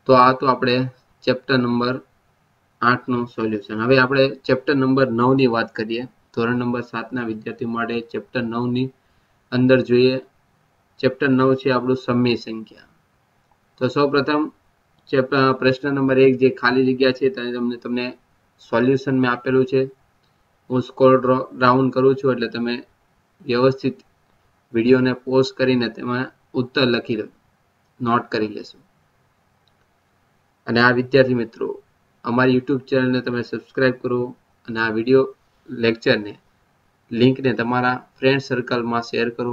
તો આ તો આપણે ચેપ્ટર નંબર 8 નું સોલ્યુશન. હવે આપણે ચેપ્ટર નંબર 9 ની વાત કરીએ. ધોરણ નંબર 7 ના વિદ્યાર્થી માટે ચેપ્ટર 9 ની અંદર જોઈએ. ચેપ્ટર 9 છે આપણું સમય સંખ્યા. તો સૌપ્રથમ પ્રશ્ન નંબર 1 જે ખાલી જગ્યા છે તમને સોલ્યુશન મેં આપેલું છે. હું સ્કોર ડાઉન કરું છું એટલે તમે વ્યવસ્થિત વિડીયોને પોઝ કરીને તેમાં ઉત્તર લખી નોટ કરી લેશો. અને આ વિદ્યાર્થી મિત્રો અમારી યુટ્યુબ ચેનલને તમે સબસ્ક્રાઇબ કરો અને આ વિડીયો લેક્ચરને લિંકને તમારા ફ્રેન્ડ સર્કલમાં શેર કરો.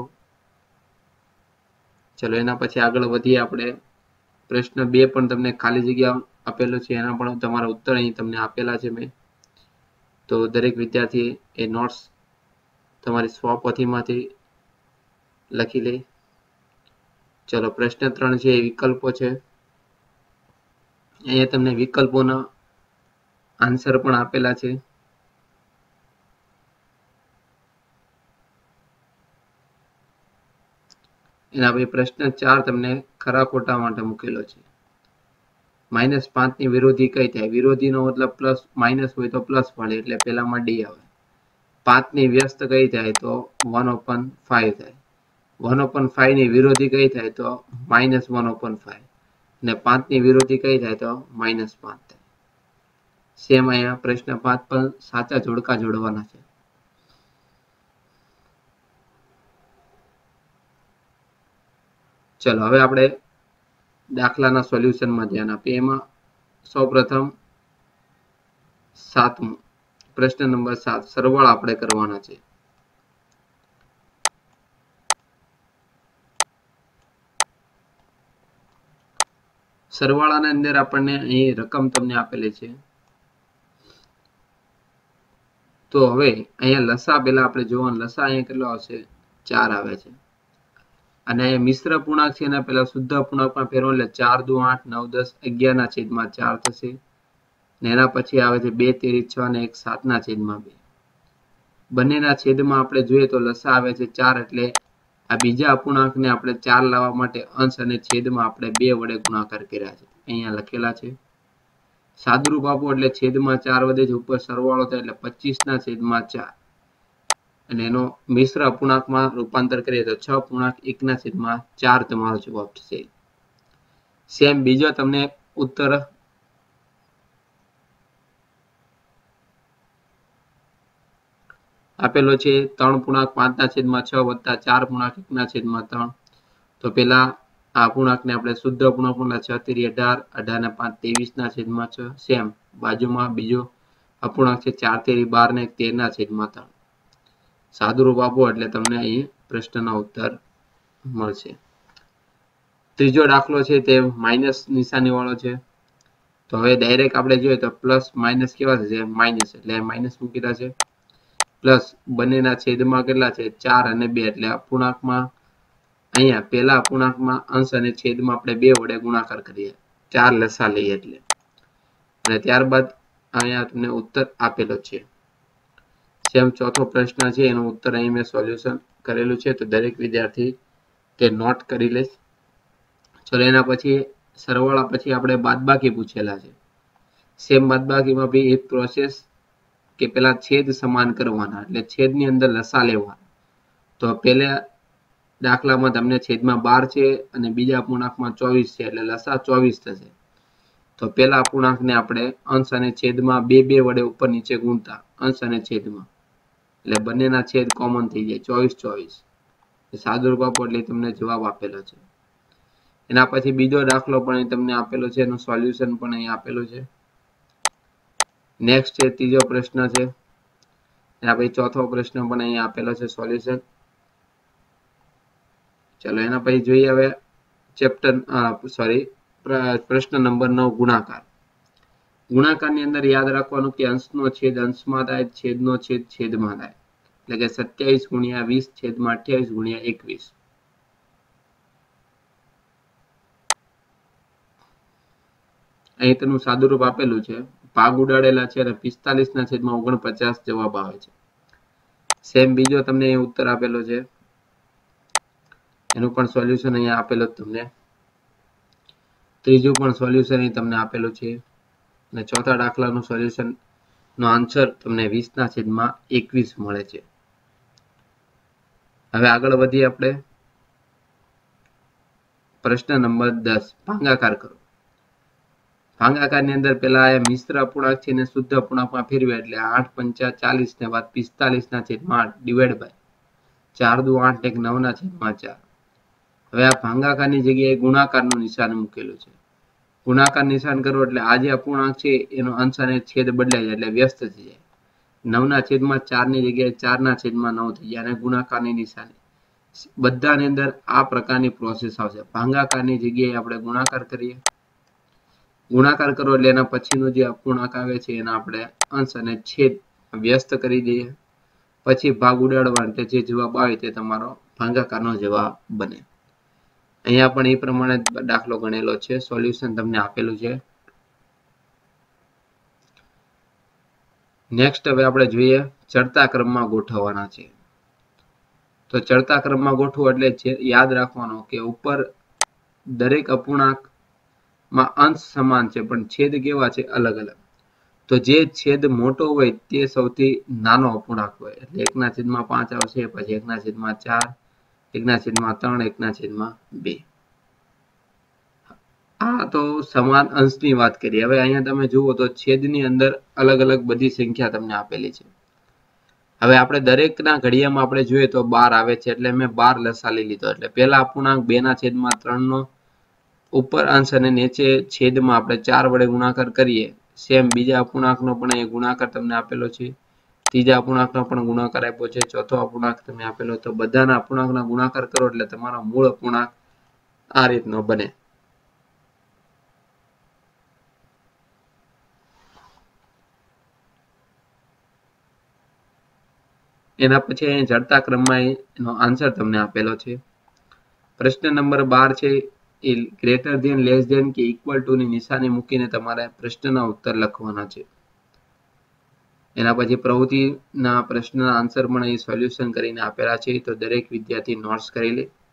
ચલો એના પછી આગળ વધીએ આપણે. પ્રશ્ન 2 પણ તમને ખાલી જગ્યા આપેલો છે, એના પણ તમારા ઉત્તર અહીં તમને આપેલા છે મેં. તો દરેક વિદ્યાર્થી એ નોટ્સ તમારી સ્વપોથીમાંથી લખી લે. ચલો પ્રશ્ન 3 છે એ વિકલ્પો છે. અહીંયા તમને વિકલ્પોના આન્સર પણ આપેલા છે. એના પછી પ્રશ્ન 4 તમને ખરા ખોટા માટે મૂકેલો છે. -5 ની વિરોધી કઈ થાય? વિરોધીનો મતલબ પ્લસ માઇનસ હોય તો પ્લસ મળે એટલે પેલામાં ડી આવે. 5 ની વ્યસ્ત કઈ થાય? તો 1/5 થાય. 1/5 ની વિરોધી કઈ થાય? તો -1/5. અને 5 ની વિરોધી કઈ થાય? તો -5 થાય. સેમ અહીંયા પ્રશ્ન 5 પર સાચા જોડકા જોડવાના છે. ચલો હવે આપણે દાખલાના સોલ્યુશનમાં ધ્યાન આપીએ. એમાં સૌપ્રથમ 7મો પ્રશ્ન નંબર 7 સરવાળા આપણે કરવાના છે. સરવાળાની અંદર આપણને અહીં રકમ તમને આપેલી છે. તો હવે અહીંયા લસા પેલા આપણે જોવાનું. લસા અહીંયા કેટલો આવશે? 4 આવે છે. અને મિશ્ર પૂર્ણાંક છે એના પેલા શુદ્ધ પૂર્ણાંકમાં ફેરવો એટલે 4 દુ 8 9 10 11 ના છેદમાં 4 થશે. અને એના પછી આવે છે 2 તેરી 6 અને 1 7 ના છેદમાં 2. બંનેના છેદમાં આપણે જોઈએ તો લસા આવે છે 4 એટલે આ બીજા અપૂર્ણાંકને આપણે 4 લાવવા માટે અંશ અને છેદમાં આપણે 2 વડે ગુણાકાર કર્યા છે. અહીંયા લખેલા છે. સાદુરૂપ આપો એટલે છેદમાં 4 વધે છે, ઉપર સરવાળો થાય એટલે 25 ના છેદમાં 4. અને એનો મિશ્ર અપૂર્ણાંકમાં રૂપાંતર કરીએ તો 6.1/4 તમારો જવાબ થશે. સેમ બીજો તમને ઉત્તર આપેલો છે 3.5/6 વત્તા 4.1/3. તો પેલા આ અપૂર્ણાંકને આપણે શુદ્ધ અપૂર્ણાંક 6 તેરી 18 18 ને 5 23 ના છેદમાં 6. સેમ બાજુમાં બીજો અપૂર્ણાંક છે 4 તેરી 12 ને 13 ના છેદમાં 3. સાદુરૂપ આપો એટલે તમને અહીં પ્રશ્નના ઉત્તર મળશે. ત્રીજો દાખલો છે તે માઇનસ નિશાની વાળો છે. તો હવે ડાયરેક્ટ આપણે જોઈએ તો પ્લસ માઇનસ કેવા થશે? માઇનસ એટલે માઇનસ મૂકેલા છે. પ્લસ બંનેના છેદમાં કેટલા છે? 4 અને 2 એટલે અપૂર્ણાંકમાં અહીંયા પહેલા અપૂર્ણાંકમાં અંશ અને છેદમાં આપણે 2 વડે ગુણાકાર કરીએ. 4 લસા લઈએ એટલે. અને ત્યારબાદ અહીંયા તમને ઉત્તર આપેલો છે. સેમ ચોથો પ્રશ્ન છે એનો ઉત્તર અહીં મેં સોલ્યુશન કરેલું છે. તો દરેક વિદ્યાર્થી તે નોટ કરી લે. ચલો એના પછી સરવાળા પછી આપણે બાદબાકી પૂછેલા છે. સેમ બાદબાકીમાં બી એક પ્રોસેસ કે પેલા છેદ સમાન કરવાના એટલે છેદની અંદર લસા લેવા. તો પહેલા દાખલામાં તમને છેદમાં 12 છે અને બીજા અપૂર્ણાંકમાં 24 છે એટલે લસા 24 થશે. તો પહેલા અપૂર્ણાંકને આપણે અંશ અને છેદમાં 2 વડે ઉપર નીચે ગુણતા અંશ અને છેદમાં એટલે બંનેના છેદ કોમન થઈ જાય 24 24. સાદુરૂપ આપો એટલે તમને જવાબ આપેલો છે. એના પછી બીજો દાખલો પણ અહીં તમને આપેલો છે, એનું સોલ્યુશન પણ અહીં આપેલું છે. નેક્સ્ટ છે ત્રીજો પ્રશ્ન છે. એના પછી ચોથો પ્રશ્ન પણ અહીં આપેલો છે સોલ્યુશન. ચલો એના પછી જોઈએ હવે પ્રશ્ન નંબર 9 ગુણાકાર. ગુણાકારની અંદર યાદ રાખવાનું કે અંશનો છેદ અંશમાં થાય, છેદનો છેદ છેદમાં થાય. એટલે કે 27 ગુણ્યા 20 છેદમાં 28 ગુણ્યા 21. અહીં તેનું સાદુરૂપ આપેલું છે. ભાગ ઉડાડેલા છે અને 45 ના છેદમાં 49 જવાબ આવે છે. સેમ બીજો તમને ઉત્તર આપેલો છે. એનું પણ સોલ્યુશન અહીંયા આપેલો તમને. ત્રીજું પણ સોલ્યુશન અહીં તમને આપેલું છે અને ચોથા દાખલાનું સોલ્યુશન નો આન્સર તમને 20/21 મળે છે. હવે આગળ વધીએ આપણે. પ્રશ્ન નંબર 10 ભાગાકાર કરો. ભાગાકારની અંદર પેલા મિશ્ર અપૂર્ણાંક છે ને શુદ્ધ અપૂર્ણાંકમાં ફેરવે એટલે 8×5 = 40 ને બાદ 45/8 ડિવાઈડ બાય 4 દુ 8 એક 9/4. હવે આ ભાગાકારની જગ્યાએ ગુણાકારનું નિશાન મૂકેલું છે. ગુણાકાર નિશાન કરો એટલે આ જે અપૂર્ણાંક છે એનો અંશ અને છેદ બદલાઈ જાય એટલે વ્યસ્ત થઈ જાય. 9/4 ની જગ્યાએ 4/9 થઈ જાય અને ગુણાકારની નિશાની. બધાની અંદર આ પ્રકારની પ્રોસેસ આવશે. ભાગાકારની જગ્યાએ આપણે ગુણાકાર કરીએ. ગુણાકાર કરો એટલે એના પછીનો જે અપૂર્ણાંક આવે છે એના આપણે અંશ અને છેદ વ્યસ્ત કરી દઈએ. પછી ભાગ ઉડાડવા એટલે જે જવાબ આવે તે તમારો ભાગાકારનો જવાબ બને. અહીંયા પણ એ પ્રમાણે દાખલો ગણેલો છે. સોલ્યુશન તમને આપેલું છે. નેક્સ્ટ હવે આપણે જોઈએ ચડતા ક્રમમાં ગોઠવવાના છે. તો ચડતા ક્રમમાં ગોઠવો એટલે યાદ રાખવાનો કે ઉપર દરેક અપૂર્ણાંકમાં અંશ સમાન છે પણ છેદ કેવા છે અલગ અલગ. તો જે છેદ મોટો હોય તે સૌથી નાનો અપૂર્ણાંક હોય એટલે 1/5 આવશે, પછી 1/4, 1/3, 1/2. આ તો સમાન અંશની વાત કરીએ. હવે અહીંયા તમે જુઓ તો છેદની અંદર અલગ અલગ બધી સંખ્યા તમને આપેલી છે. હવે આપણે દરેકના ઘડિયામાં આપણે જોઈએ તો 12 આવે છે એટલે મેં 12 લસાલી લીધો. એટલે પહેલા અપૂર્ણાંક 2/3 નો ઉપર અંશ અને નીચે છેદમાં આપણે 4 વડે ગુણાકાર કરીએ. સેમ બીજા અપૂર્ણાંકનો પણ અહીં ગુણાકાર તમને આપેલો છે. ત્રીજા અપૂર્ણાંકનો પણ ગુણાકાર આપ્યો છે. ચોથો અપૂર્ણાંક તમને આપેલો. તો બધાના અપૂર્ણાંકના ગુણાકાર કરો એટલે તમારો મૂળ અપૂર્ણાંક આ રીતનો બને. એના પછી અહીં ચડતા ક્રમમાં એનો આન્સર તમને આપેલો છે. પ્રશ્ન નંબર 12 છે એ ગ્રેટર ધેન, લેસ ધેન કે ઇક્વલ ટુ ની નિશાની મૂકીને તમારે પ્રશ્નના ઉત્તર લખવાના છે. એના પછી પ્રવૃત્તિના પ્રશ્નના આન્સર પણ અહીં સોલ્યુશન કરીને આપેલા છે. તો દરેક વિદ્યાર્થી નોટ્સ કરી લે.